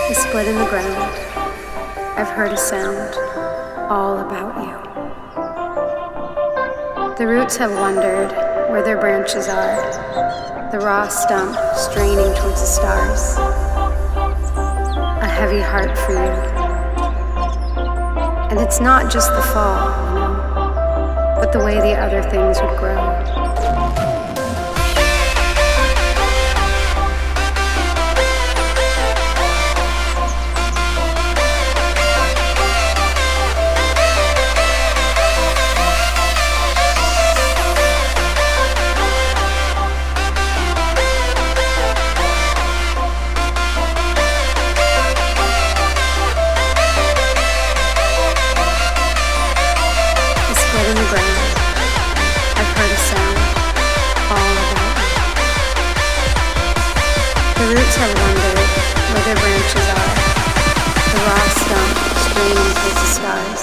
A split in the ground. I've heard a sound all about you. The roots have wondered where their branches are, the raw stump straining towards the stars. A heavy heart for you. And it's not just the fall, you know, but the way the other things would grow. In the ground, I've heard a sound all about you. The roots have wondered where their branches are, the raw stump straining towards the stars.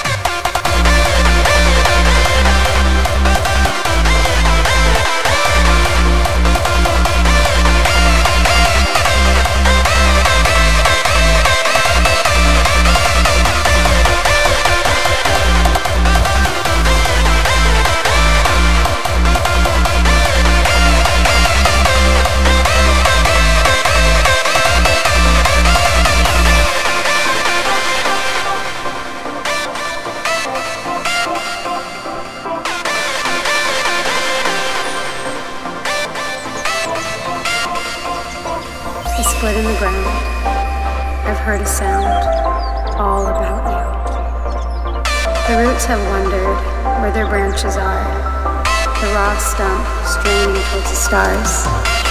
A split in the ground. I've heard a sound all about you. The roots have wondered where their branches are, the raw stump straining towards the stars.